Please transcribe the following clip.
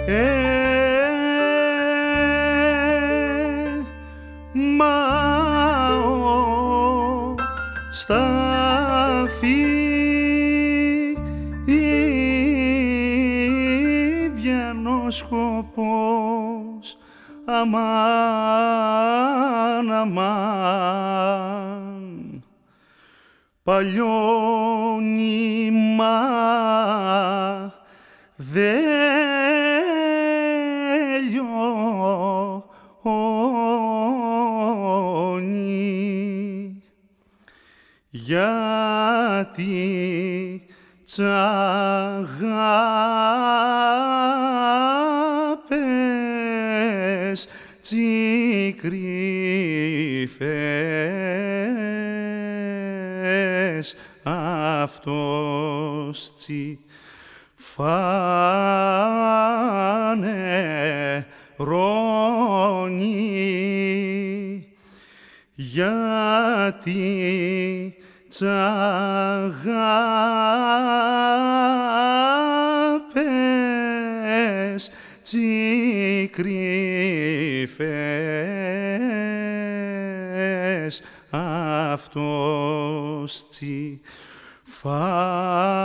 Στα φίδια ο σκοπός, αμάν, αμάν, παλιό νήμα δε λιώνει, γιατί τ' αγάπες τσι κρύφες, αυτός τσι φανερώνει, γιατί τ' αγάπες τσι κρύφες, αυτός τσι φανερώνει.